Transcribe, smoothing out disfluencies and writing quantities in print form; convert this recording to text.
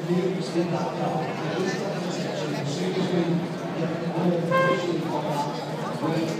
news in that car. At least that section, as soon as we get the ball officially come out,